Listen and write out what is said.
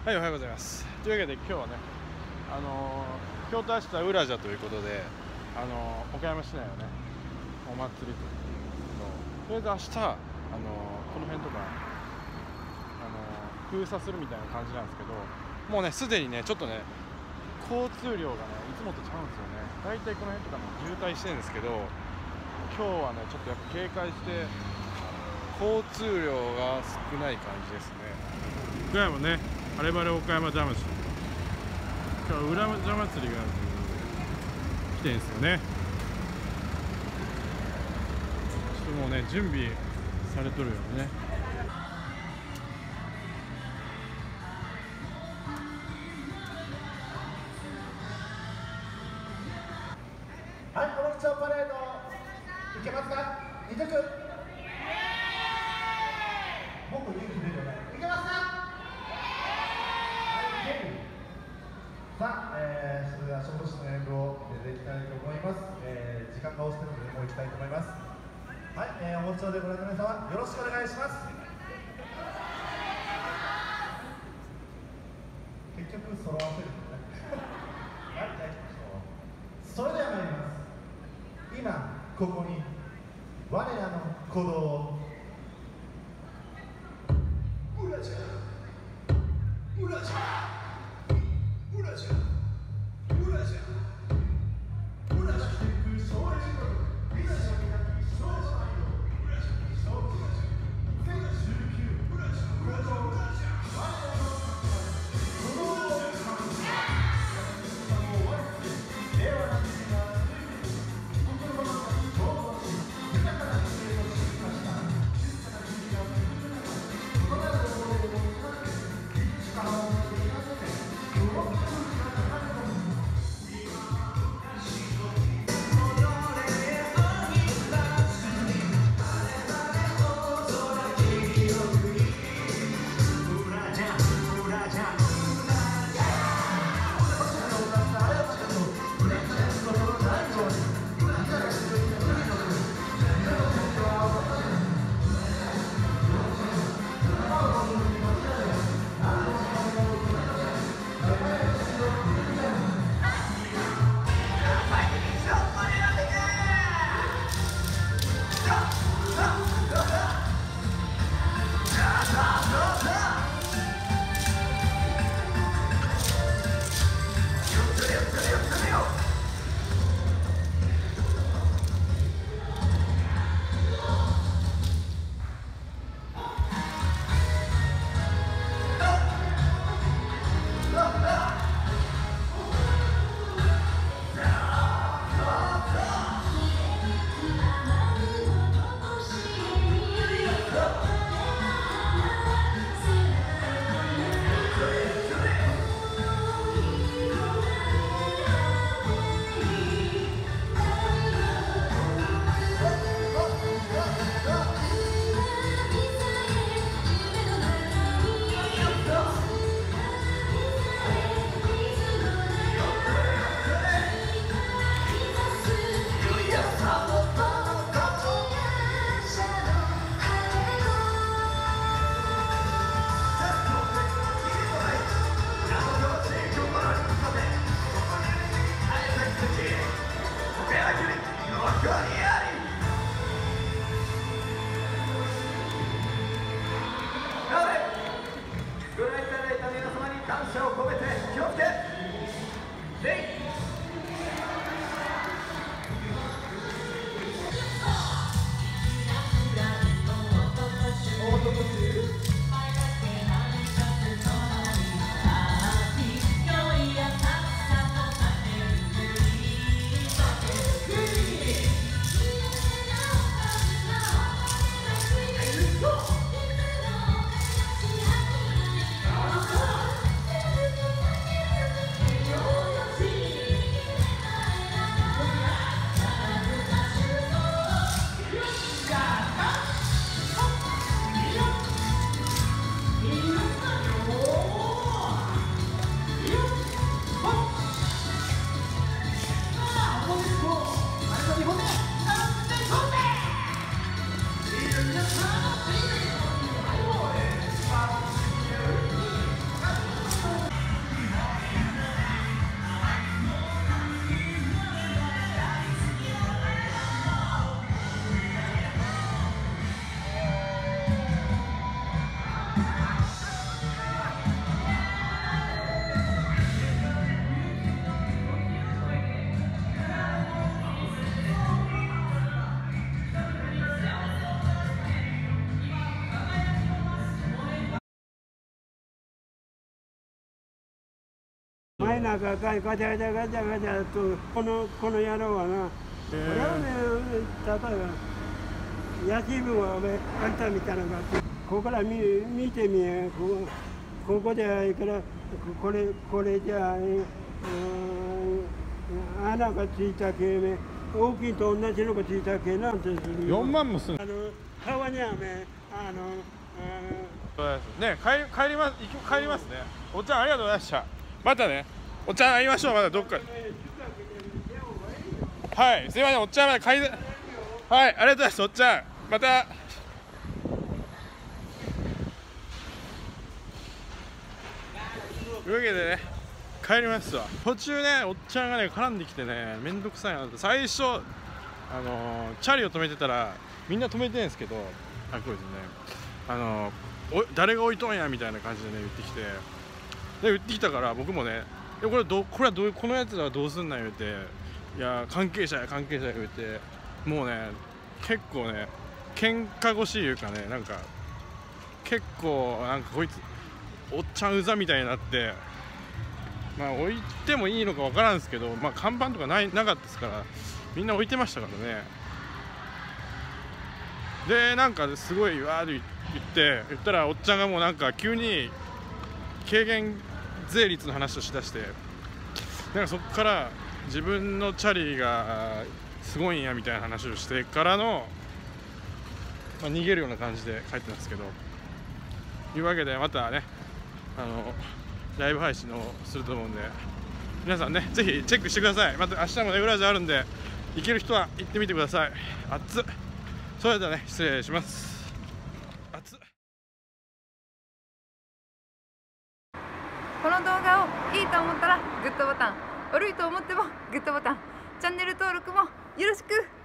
はい、おはようございます。というわけで今日はね、京都明日ウラジャということで、岡山市内をね、お祭りというのを、とりあえず明日、この辺とか、封鎖するみたいな感じなんですけど、もうね、すでにね、ちょっとね、交通量がね、いつもとちゃうんですよね。大体この辺とかも渋滞してるんですけど、今日はね、ちょっとやっぱ警戒して、交通量が少ない感じですね。岡山ね、晴れ晴れ岡山ジャムシ、今日は裏ジャ祭りが来てるんですよね。ちょっともうね、準備されとるよね。 はい、この基調パレードいけますか？2曲もっと元気出るよね。いけますか？はい、いける。さあ、それでは小豆島の演舞を入れていきたいと思います。時間が押してるのでもう行きたいと思います。はい、おもちょうでご覧の皆様よろしくお願いします。結局揃わせるんだねはい、じゃあ行きましょう。それでは参ります。今ここに我らの鼓動をウラジャウラジャウラジャウラジャウラジャしていく少年のウラジャ少女のウラジャ少女の2019ウラジャ鼓動我らの鼓動を感じもう終わりです。令和の時代が心の中に共同し豊かな時代を築きました。静かな日々が異なる思いを持ち続け力を持っていかせて動く空気がいなんかガチャガチャガチャガチャとこの野郎はな、俺はね、例えば野球部はあんたみたいなのがここから見てみや、ここではいいからこれじゃ穴がついたけね、大きいと同じのがついたけなんてする。 4万もする。 川にはね、 ね、帰りますね。おっちゃんありがとうございました。またね、おっちゃん会いましょう。またどっか。はい、すいません、おっちゃんまだはい、ありがとうございます。おっちゃん、また。というわけでね、帰りますわ。途中ね、おっちゃんがね、絡んできてね、めんどくさいなって。最初、チャリを止めてたら、みんな止めてるんですけど、これですね、誰が置いとんやみたいな感じでね、言ってきて、で、言ってきたから、僕もね、これはこのやつらはどうすんなん言うて、いや、関係者や言うて、もうね、結構ね、喧嘩腰いうかね、なんか、結構、なんかこいつ、おっちゃんうざみたいになって、まあ置いてもいいのかわからんですけど、まあ看板とかなかったですから、みんな置いてましたからね。で、なんかすごいわーって言ったら、おっちゃんがもうなんか急に軽減税率の話をしだして、なんかそこから自分のチャリがすごいんやみたいな話をしてからの、まあ、逃げるような感じで帰ってたんですけど、いうわけでまたね、ライブ配信をすると思うんで、皆さんね、ぜひチェックしてください。また明日もね、裏地あるんで、行ける人は行ってみてください。熱っ。それではね、失礼します。熱っ。 この動画をいいと思ったらグッドボタン、悪いと思ってもグッドボタン、チャンネル登録もよろしく。